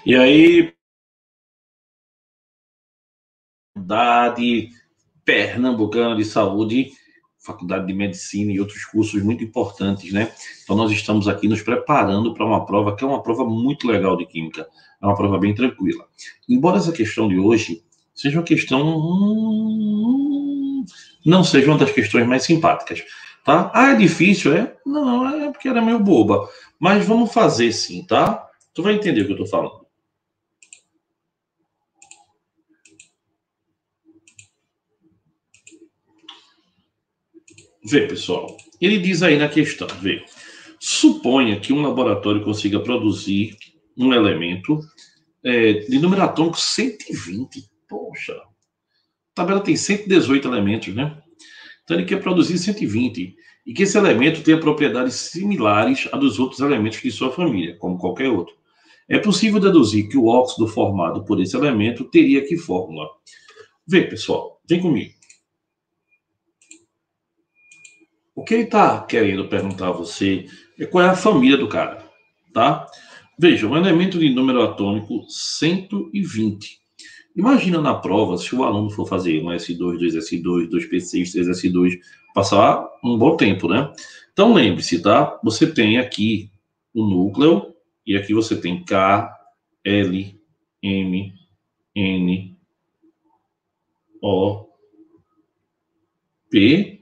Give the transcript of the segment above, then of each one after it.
E aí, Faculdade Pernambucana de Saúde, Faculdade de Medicina e outros cursos muito importantes, né? Então, nós estamos aqui nos preparando para uma prova que é uma prova muito legal de Química. É uma prova bem tranquila. Embora essa questão de hoje seja uma questão... não seja uma das questões mais simpáticas, tá? Ah, é difícil, é? Não, é porque era meio boba. Mas vamos fazer sim, tá? Tu vai entender o que eu tô falando. Vê, pessoal, ele diz aí na questão, vê, suponha que um laboratório consiga produzir um elemento de número atômico 120. Poxa, a tabela tem 118 elementos, né? Então ele quer produzir 120 e que esse elemento tenha propriedades similares a dos outros elementos de sua família, como qualquer outro. É possível deduzir que o óxido formado por esse elemento teria que fórmula? Vê, pessoal, vem comigo. O que ele está querendo perguntar a você é qual é a família do cara, tá? Veja, um elemento de número atômico 120. Imagina na prova, se o aluno for fazer um S2, 2S2, 2P6, 3S2, passar um bom tempo, né? Então lembre-se, tá? Você tem aqui o núcleo e aqui você tem K, L, M, N, O, P,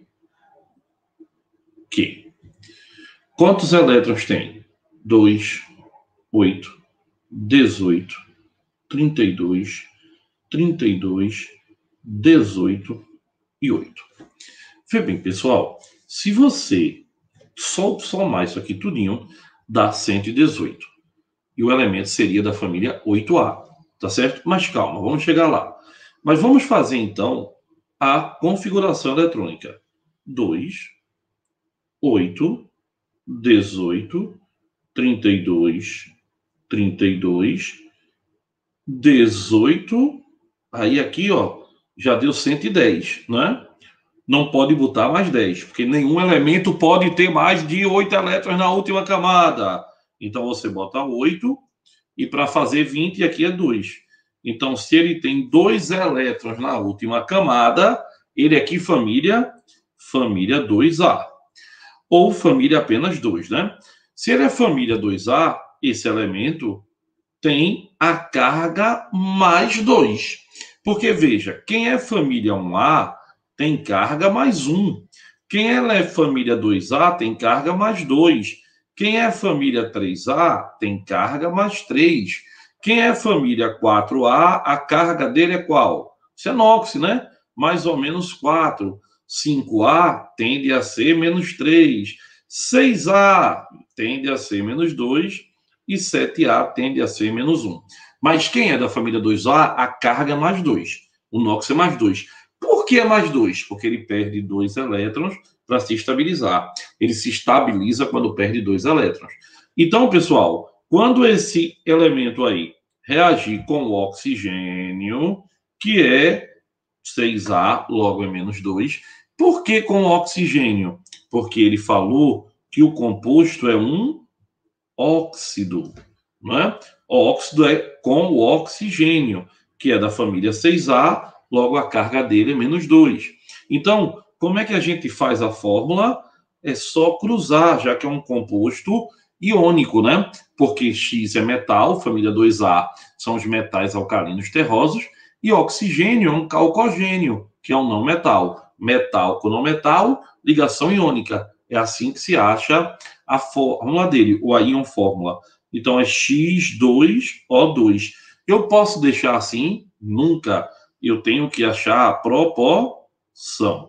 Q. Quantos elétrons tem? 2, 8, 18, 32, 32, 18 e 8. Vê bem, pessoal, se você somar isso aqui tudinho, dá 118. E o elemento seria da família 8A, tá certo? Mas calma, vamos chegar lá. Mas vamos fazer, então, a configuração eletrônica. 2, 8, 18, 32, 32, 18, aí aqui, ó, já deu 110, né? Não pode botar mais 10, porque nenhum elemento pode ter mais de 8 elétrons na última camada. Então você bota 8 e para fazer 20 aqui é 2. Então se ele tem 2 elétrons na última camada, ele aqui família 2A. Ou família apenas 2, né? Se ele é família 2A, esse elemento tem a carga mais 2. Porque, veja, quem é família 1A tem carga mais 1. Quem é família 2A tem carga mais 2. Quem é família 3A tem carga mais 3. Quem é família 4A, a carga dele é qual? Isso é NOx, né? Mais ou menos 4. 5A tende a ser menos 3. 6A tende a ser menos 2 e 7A tende a ser menos 1. Mas quem é da família 2A, a carga é mais 2. O NOx é mais 2. Por que é mais 2? Porque ele perde 2 elétrons para se estabilizar. Ele se estabiliza quando perde 2 elétrons. Então, pessoal, quando esse elemento aí reagir com o oxigênio, que é 6A, logo é menos 2, por que com o oxigênio? Porque ele falou que o composto é um óxido, não é? O óxido é com o oxigênio, que é da família 6A, logo a carga dele é menos 2. Então, como é que a gente faz a fórmula? É só cruzar, já que é um composto iônico, né? Porque X é metal, família 2A são os metais alcalinos terrosos, e oxigênio é um calcogênio, que é um não metal. Metal com não metal, ligação iônica. É assim que se acha a fórmula dele, ou a íon fórmula. Então é X2O2. Eu posso deixar assim? Nunca. Eu tenho que achar a proporção.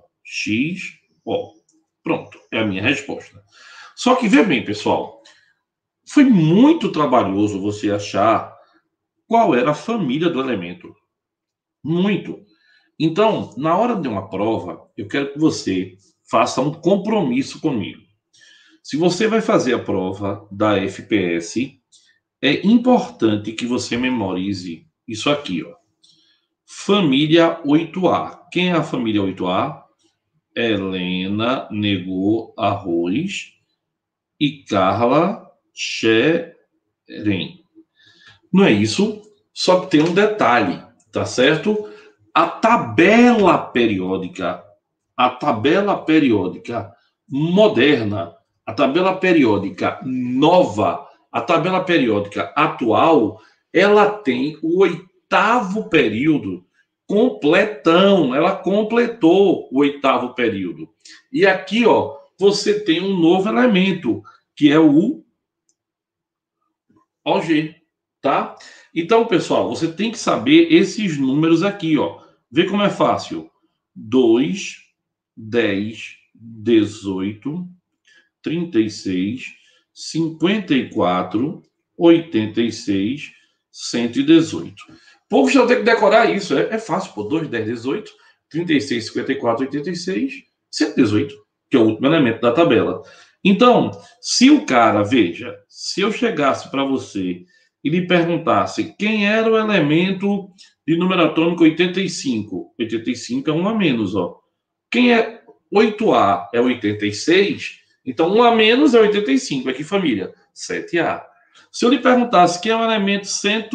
XO. Pronto, é a minha resposta. Só que vê bem, pessoal, foi muito trabalhoso você achar qual era a família do elemento. Muito. Então, na hora de uma prova, eu quero que você faça um compromisso comigo. Se você vai fazer a prova da FPS, é importante que você memorize isso aqui, ó. Família 8A. Quem é a família 8A? Helena negou arroz e Carla Xeren. Não é isso? Só que tem um detalhe, tá certo? A tabela periódica moderna, a tabela periódica nova, a tabela periódica atual, ela tem o 8º período completão, ela completou o 8º período. E aqui, ó, você tem um novo elemento, que é o OG, tá? Então, pessoal, você tem que saber esses números aqui, ó. Vê como é fácil. 2, 10, 18, 36, 54, 86, 118. Poucos já tem que decorar isso. É fácil, pô. 2, 10, 18, 36, 54, 86, 118, que é o último elemento da tabela. Então, se o cara, veja, se eu chegasse para você e lhe perguntasse quem era o elemento de número atômico 85, 85 é 1 a menos, ó. Quem é 8A é 86, então 1 a menos é 85. É que família? 7A. Se eu lhe perguntasse quem é o elemento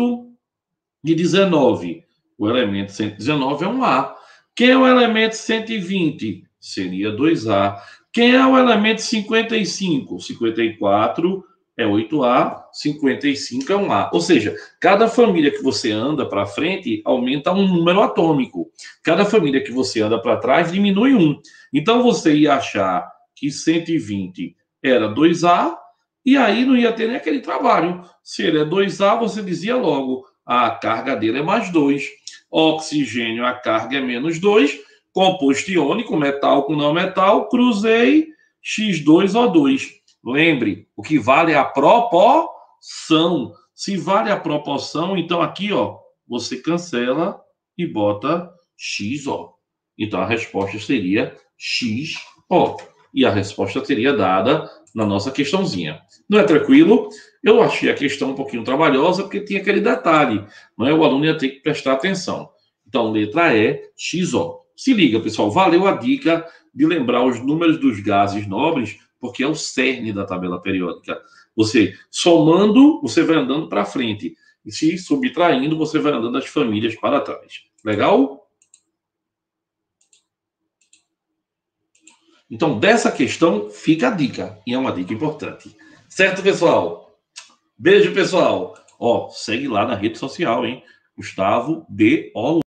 119, o elemento 119 é 1A. Quem é o elemento 120? Seria 2A. Quem é o elemento 55? 54 é 8A, 55 é 1A. Ou seja, cada família que você anda para frente aumenta um número atômico. Cada família que você anda para trás diminui um. Então você ia achar que 120 era 2A e aí não ia ter nem aquele trabalho. Se ele é 2A, você dizia logo, a carga dele é mais 2. Oxigênio, a carga é menos 2. Composto iônico, metal com não metal, cruzei X2O2. Lembre, o que vale é a proporção. Se vale a proporção, então aqui, ó, você cancela e bota XO. Então a resposta seria XO. E a resposta seria dada na nossa questãozinha. Não é tranquilo? Eu achei a questão um pouquinho trabalhosa porque tinha aquele detalhe, não é? O aluno ia ter que prestar atenção. Então, letra E, XO. Se liga, pessoal, valeu a dica de lembrar os números dos gases nobres, porque é o cerne da tabela periódica. Você somando, você vai andando para frente. E se subtraindo, você vai andando as famílias para trás. Legal? Então, dessa questão, fica a dica. E é uma dica importante. Certo, pessoal? Beijo, pessoal. Ó, segue lá na rede social, hein? Gustavo B.